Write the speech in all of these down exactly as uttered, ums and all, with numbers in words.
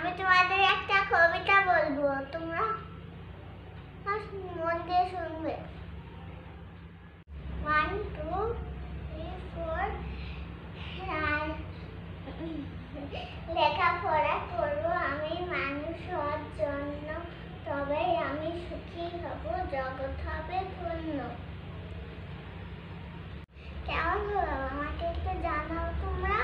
আমি তোমাদের একটা কবিতা বলবো, তোমরা মন দিয়ে শুনবে। One two three four. লেখাপড়া করবো আমি মানুষ হওয়ার জন্য, তবেই আমি সুখী হব, জগৎ হবে ধন্য। কেমন হলো আমাকে একটু জানাও তোমরা।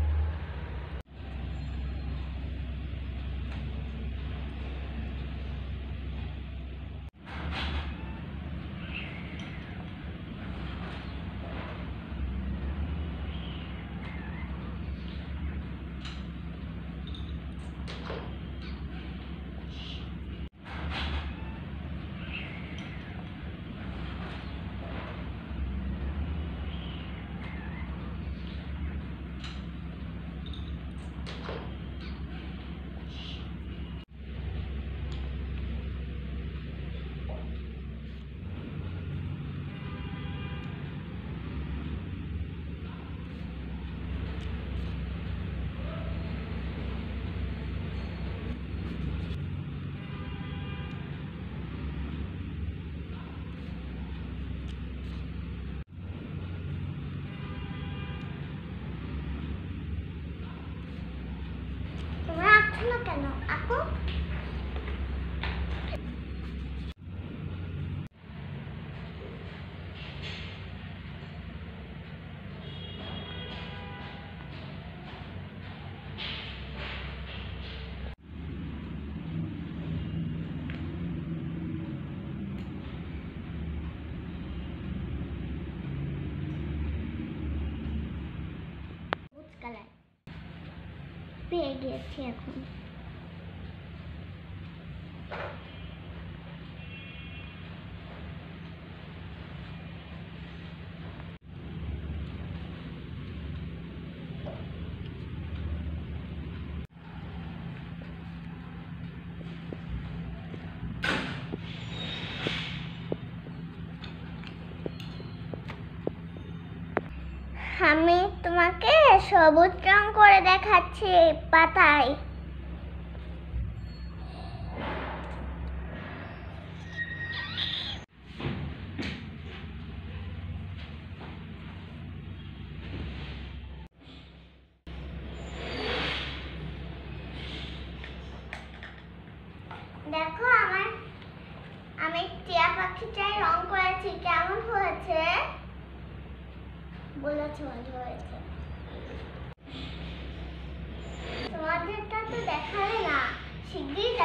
তোমরা আঁকছো না কেন? আঁকো। কালার পেয়ে গিয়েছি এখন। আমি তোমাকে সবুজ রং করে দেখাচ্ছি পাতায়। দেখো আমার আমি টিয়া পাখিটায় রং করেছি, কেমন হয়েছে বলেছো? ভালো হয়েছে। তোমাদেরটা তো দেখালে না, শিগগিরই